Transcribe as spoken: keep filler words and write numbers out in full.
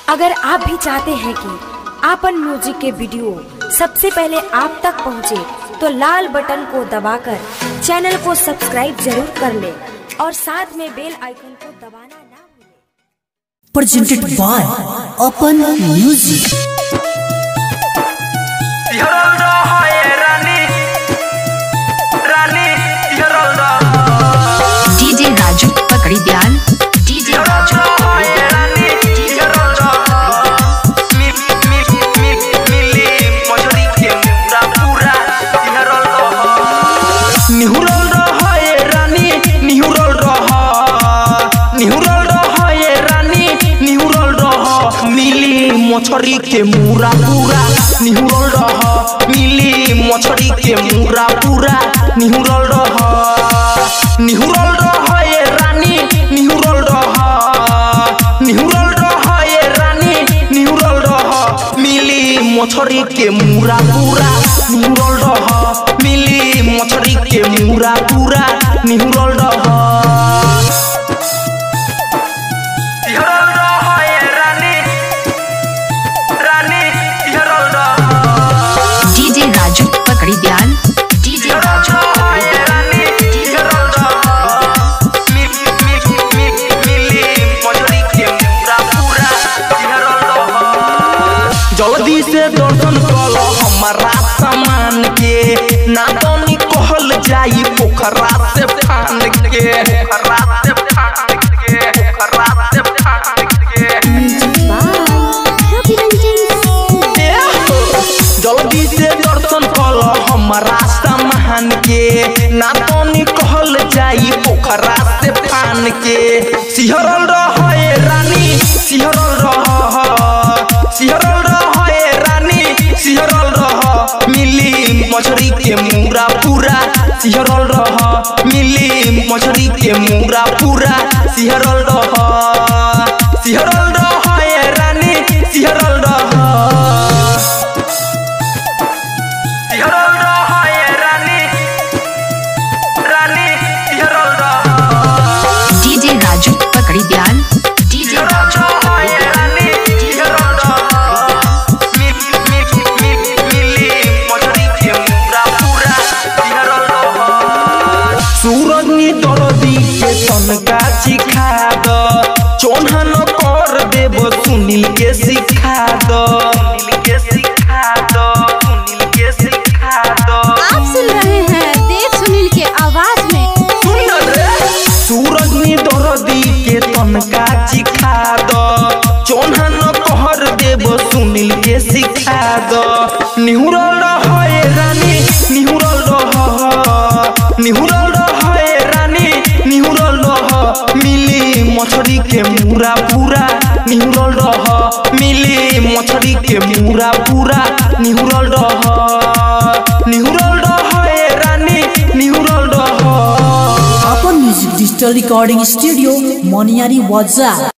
अगर आप भी चाहते हैं कि आपन म्यूजिक के वीडियो सबसे पहले आप तक पहुंचे, तो लाल बटन को दबाकर चैनल को सब्सक्राइब जरूर कर ले और साथ में बेल आइकन को दबाना ना भूलें। Presented by Apan music. DJ Raju Pakdi Dayal, DJ Raju मछरी के मुरा पूरा निहुरल रह, मिली मछरी के मुरा पूरा निहुरल रह, निहुरल रह ये रानी निहुरल रह, निहुरल रह ये रानी निहुरल रह, मिली मछरी के मुरा पूरा निहुरल रह, मिली मछरी के मुरा पूरा निहुरल रह। पकड़ी दयाल, डीजे राजू जल्दी से दर्शन कर हमारा सामान के, ना तो नी कहल जाई पोखरा से फान के, पोखरा से फान के, पोखरा से फान के। जल्दी से दर्शन कर हमारा सामान के, ना तो नी कहल जाई पोखरा से फान के। सिहरल रह ये रानी सिहरल रह, सिहरल रह ये रानी सिहरल रह, मिली मछरी के मुरा पूरा सिहरल रह, मिली मछरी के मुरा पूरा सिहरल रह, सिहरल रह ये रानी सिहरल रह, सिहरल रह ये रानी रानी सिहरल रह। डीजे राजू पकड़ी दयाल, डीजे राजू तनका सिखा दो चोन्हा न कर देव सुनील के सिखा दो, सुनील के सिखा दो, सुनील के सिखा दो। आप सुन रहे हैं देव सुनील के आवाज में। सुन रे सूरज नी दरदी के तनका सिखा दो चोन्हा न कर देव सुनील के सिखा दो। निहुरल रह ये रानी निहुरल रह, निहुरल रह ये रानी निहुरल रह, मिली मछरी के मुरा पूरा निहुरल रह, मिली मछरी के मुरा पूरा निहुरल रह, निहुरल रह ये रानी निहुरल रह। Apan music digital recording studio Moniyari वाजा।